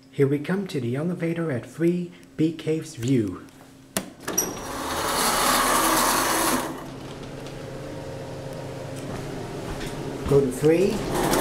Here we come to the elevator at 3 Bee Caves View. Go to 3.